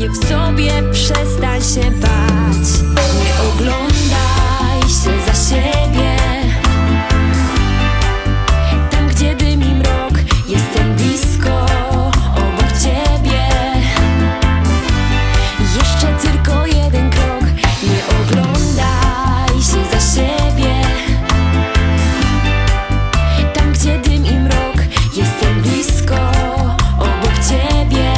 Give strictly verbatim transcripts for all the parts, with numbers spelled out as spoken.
Nie w sobie przestań się bać. Nie oglądaj się za siebie. Tam gdzie dymi mrok, jestem blisko obok ciebie. Jeszcze tylko jeden krok. Nie oglądaj się za siebie. Tam gdzie dym i mrok, jestem blisko obok ciebie.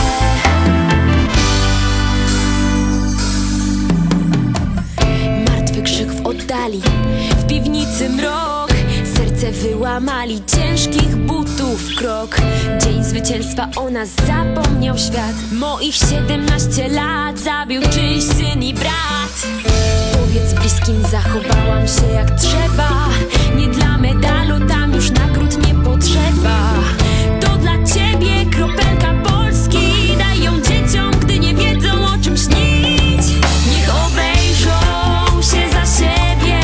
Martwy krzyk w oddali, w piwnicy mrok. Serce wyłamali, ciężkich butów krok. Dzień zwycięstwa o nas zapomniał świat. Moich siedemnaście lat zabił czyjś syn i brat. Powiedz bliskim, zachowałam się jak trzeba. Nie dla medalu, tam już nagród nie potrzeba. To dla ciebie kropelka Polski. Daj ją dzieciom, gdy nie wiedzą o czym śnić. Niech obejrzą się za siebie.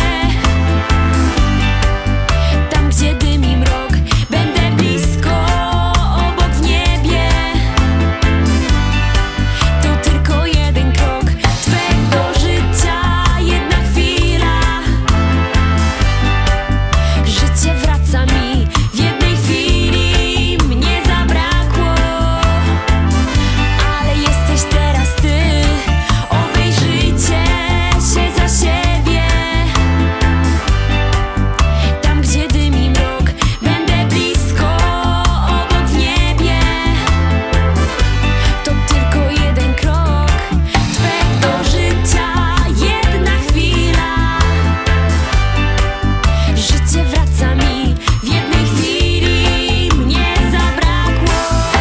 Tam gdzie dym i mrok, będę blisko obok w niebie. To tylko jeden krok twego życia, jedna chwila. Życie wraca mi w jednej chwili. Mnie zabrakło, ale jesteś teraz ty. Obejrzyjcie się za siebie. Tam gdzie dym i mrok, będę blisko obok w niebie. To tylko jeden krok twego życia, jedna chwila. Życie wraca mi w jednej chwili. Mnie zabrakło.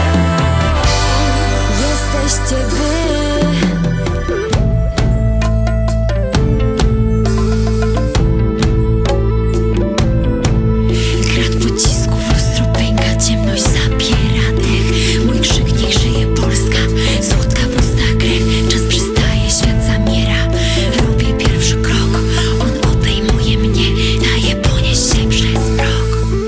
Jesteście wy. Grad pocisków, lustro pęka, ciemność zabiera dech. Mój krzyk, niech żyje Polska, słodka prosta krew. Czas przystaje, świat zamiera. Robię pierwszy krok, on obejmuje mnie. Daje ponieść się przez mrok.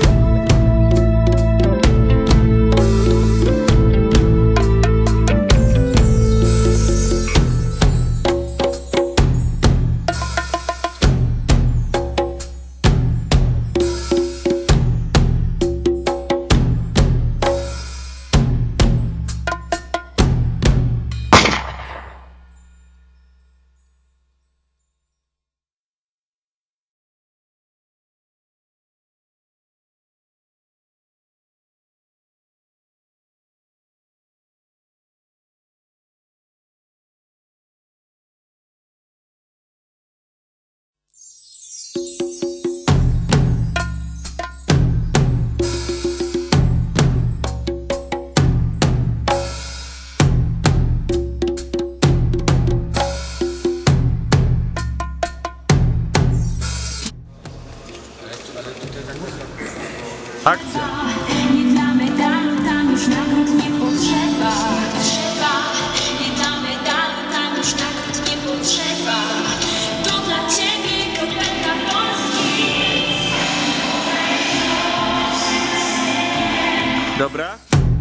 Akcja! Nie dla medalu, tam już nagród nie potrzeba. Trzeba. Nie dla medalu, tam już nagród nie potrzeba. To dla ciebie kropelka Polski. Dobra?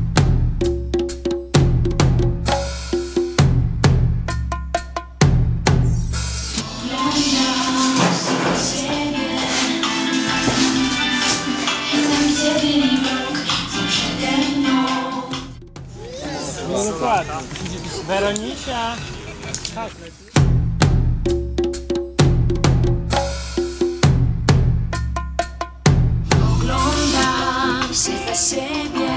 No dokładnie. Weronisia. Tak. Oglądam się za siebie.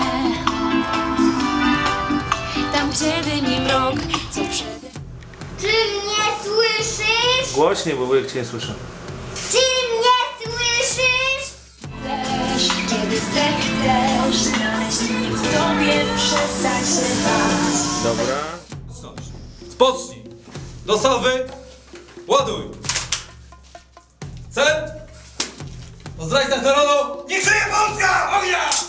Tam gdzie dym i mrok, co przede... Czy mnie słyszysz? Głośniej, bo wujek cię nie słyszy. Czy mnie słyszysz? Też, kiedy zechcesz znaleźć mnie w sobie, przestań się bać. Dobra. Spocznij! Do salwy! Ładuj! Cel! Po zdrajcach narodu! Niech żyje Polska! Ognia!